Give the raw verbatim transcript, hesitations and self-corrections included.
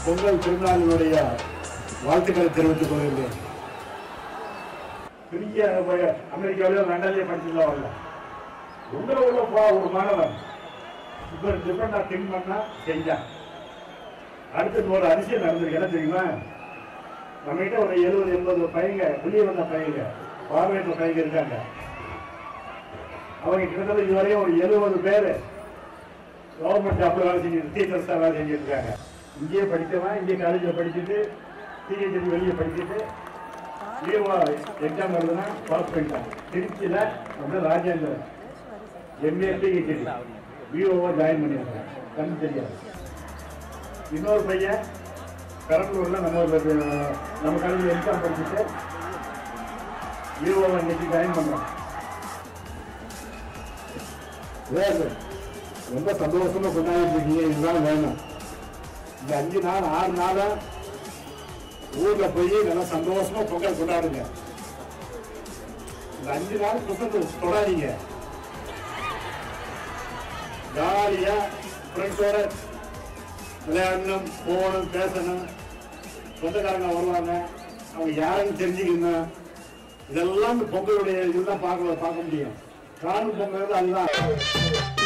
பொங்கல் திருநாளினுடைய வாழ்த்துக்களை தெரிவித்துக் கொள்கிறேன். பெரிய அமெரிக்காவிலே லண்டன்லேயே படிச்சுதான் வரல. உங்களை உள்ள போ ஒரு மாணவன் இப்போ டிஃபரெண்டா திங்க் பண்ணா செஞ்சான். அடுத்தது ஒரு அதிசயம் நடந்திருக்கு. என்ன தெரியுமா? நம்ம கிட்ட ஒரு எழுபது எண்பது பையங்க வெளியே வந்த பையங்க பார்வையற்ற பையங்க இருக்காங்க. அவங்க கிட்டத்தட்ட இதுவரையும் ஒரு எழுபது பேர் கவர்மெண்ட் ஜாப்ல வேலை செஞ்சு டீச்சர்ஸா வேலை செஞ்சுட்டு இருக்காங்க. இங்கேயே படித்தவன் இங்கே காலேஜில் படிச்சுட்டு பிஹெச்டி வெளியே படிச்சுட்டு எக்ஸாம் வருதுன்னா பாஸ் பண்ணிட்டான். திருச்சியில் நம்ம ராஜேந்திரன் எம்ஏ பிஹெச்டி பிஓவா ஜாயின் பண்ணியிருக்காங்க. கண் தெரியாது. இன்னொரு பையன் பெரம்பலூர்ல நம்ம நம்ம காலேஜில் எக்ஸாம் படிச்சுட்டு பிஓவா இன்னைக்கு ஜாயின் பண்றோம். ரொம்ப சந்தோஷமா கொண்டாடிட்டு இருக்கீங்க. இதுதான் வேணும். இந்த அஞ்சு நாள் ஆறு நாள ஊர்ல போய் நல்லா சந்தோஷமா பொங்கல் கொண்டாடுங்க. இந்த அஞ்சு நாள் புத்தகம் தொடாதீங்க. ஜாலியா ஃப்ரெண்ட்ஸோட விளையாடணும், போகணும், பேசணும். சொந்தக்காரங்க வருவாங்க, அவங்க யாருன்னு தெரிஞ்சுக்கணும். இதெல்லாம் பொங்கலுடைய இதுதான் பார்க்க பார்க்க முடியும். காணும் பொங்கல் அதுதான்.